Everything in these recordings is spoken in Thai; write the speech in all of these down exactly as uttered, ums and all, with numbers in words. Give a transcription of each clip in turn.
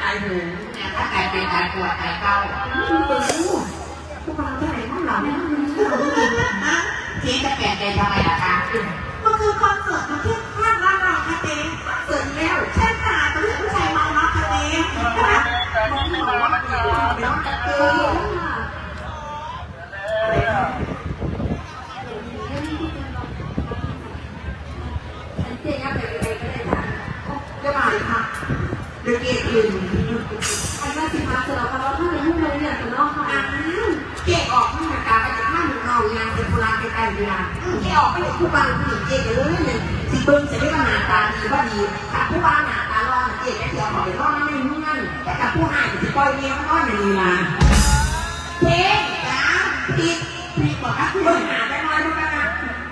ายหูถ้าไก่เป็นไก่ปวดไก่เก้าพวกเราเท่าไหร่พวกเราเนี่ยเจ๊จะแปลกใจทำไมล่ะคะมันคือคอนเสิร์ตมาเทียบข้างร้านเราค่ะเจ๊เสร็จแล้วเช่นตาตัวผู้ชายเมาเนาะค่ะเจ๊น้องบอกว่าเจ๊น้องจะเจ๊เจ๊ยังไปไปก็ได้ค่ะจะมาเลยค่ะเด็กเก่งอื่นอันนั้นสิมาเสร็จแล้วเราถ้าในห้องเราเนี่ยจะนอกค่ะเจ๊ออกข้างหน้าตาไปจากข้างหนึ่งเรางานเป็นโบราณเป็นไอเดียเจ๊ออกไปจากผู้บ้านผู้หญิงเจ๊จะเลยเนี่ยสิเบิ้งจะได้ว่าหน้าตาดีว่าดีถ้าผู้บ้านหน้าตาร้อนเจ๊จะเที่ยวขอไปร้อนไม่มุ่งมั่นแต่ถ้าผู้หายจะปล่อยเมียมันร้อนอย่างนี้ล่ะเจ๊จ้าผิดผิดบอกว่าผู้หาได้น้อยเท่ากันนะ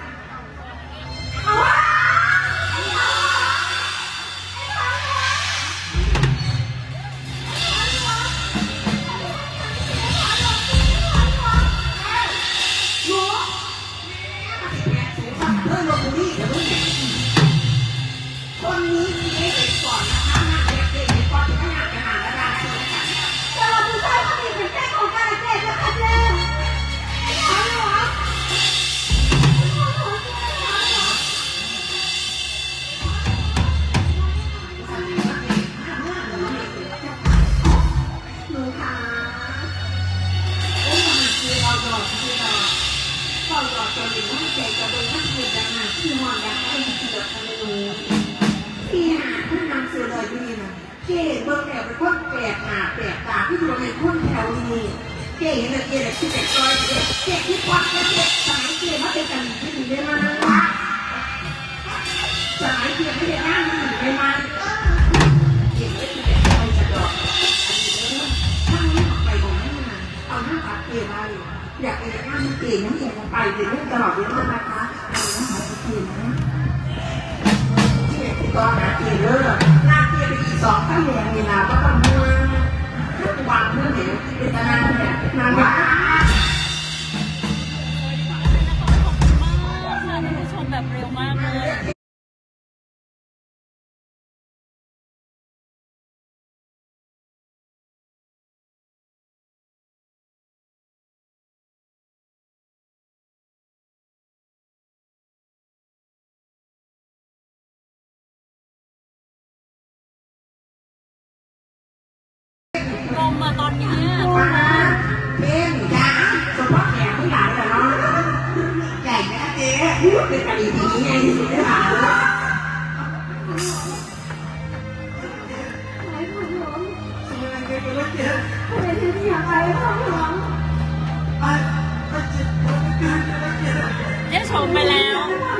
คนนี้มีเด็กก่อนนะคะหน้าเด็กเด็กก่อนถึงขนาดขนาดระดับนี้นะคะแต่เราดูใช่ว่ามีเป็นแค่ของการเด็กนะคะเจ๊เอาเหรอหนูค่ะโอ้ยคือเราหยอดคือเราเราหยอดจนหนูไม่เจ๊จะโดนนักเรียนดังหนาที่มองอยากให้มันเกิดทำให้หนูที่หาผู้นำเสือเลยดีนะเจ๊เบิ่งแล้วเป็นคนแปลกหน้าแปลกตาที่เราเป็นคนแถวนี้เจ๊เห็นเจ๊เลยที่เด็กซอยเจ๊เจ๊ที่ควักเจ๊สมัยเจ๊มาเป็นกันที่ดีได้มาละสมัยเจ๊ไม่ได้นั่งมันได้มาเจ๊ไม่ได้คอยสะดอกอันนี้ถ้าไม่ออกไปบอกให้มาเอาหน้าปัดเจ๊มาอยากไปนั่งเจ๊นั่งเจ๊ไปเจ๊ตลอดเวลานะคะเอาหน้าปัดเจ๊นะก็หาเกลือหน้าเกลือไปอีกสองข้างแรงนี่นะก็ต้องมือวางเพื่อเห็นเป็นตะนานเนี่ยนานมากชมแบบเร็วมากเลยลมมาตอนนี้มาเป็นจ้าสมมติแขกผู้ใหญ่แต่น้องใหญ่ไหมเจ๊เป็นกะหรี่ดีไงที่สุดได้ผ่านเลยเจ๊ชมไปแล้ว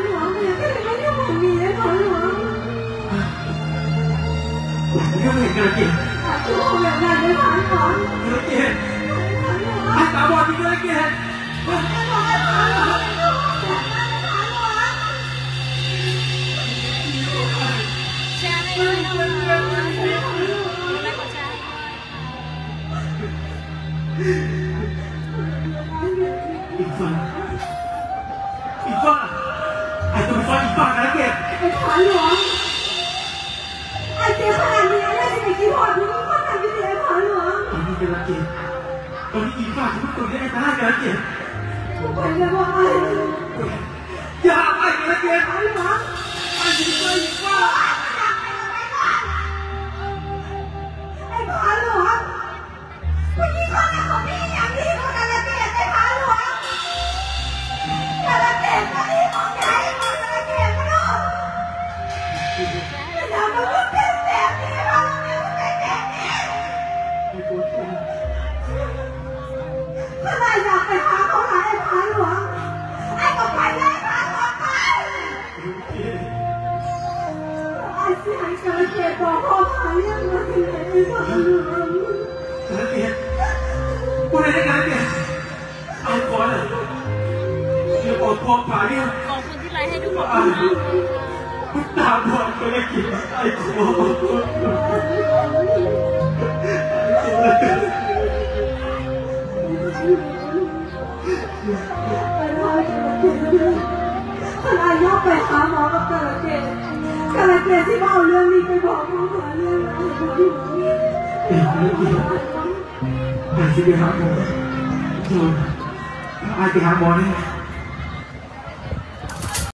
ยังไม่เห็นกันกินโอ้ยอย่างนั้นไม่ผ่านก่อนกันกินไอ้ตาบอดที่กันกินไม่ผ่านผ่านหรอแชร์ให้ด้วยนะคะแล้วก็แชร์อีกฝั่งอีกฝั่งไอ้ตัวฝั่งอีกฝั่งนะเกศไอ้ผ่านหรอไอ้เจ๊ขนาดนี้ได้สิบกี่พอดมึงก็ทำยังไงผ่านหรอตอนนี้กำลังเกศตอนนี้อีกฝั่งที่มันตัวนี้ไอ้ตากำลังเกศทุกคนจะบอกไอ้อย่าไอ้กำลังเกศผ่านหรอไอ้ที่ตัวอีกฝั่งไอ้ผ่านหรอวันนี้เขาจะของพี่อย่างนี้เขากำลังเกศไอ้ผ่านหรอกำลังเกศวันนี้ของใหญ่ของกำลังเกศมาดูอย่ามาพูดเป็นแบบนี้เราไม่พูดเป็นแบบนี้เมื่อไรอยากไปหาเขาหาไอ้ผาหลวงไอ้ก็ไปเลยผาหลวงไปไอ้ที่ให้กระเกดบอกพ่อผาเรียกมาที่ไหนไอ้ผาหลวงกระเกดกูเลยได้กระเกดเอาก่อนเลยเดี๋ยวบอกพ่อผาเรียกขอบคุณที่ไลน์ให้ทุกคนมากตาบอดก็ได้กินไอ้โคขณะยกไปหาหมอกับกระเกดกระเกดที่มาเอาเรื่องนี้ไปบอกพ่อหาเรื่องอะไรเด็กเล็กเด็กแต่สิไปหาหมอจนอาจไปหาหมอนี่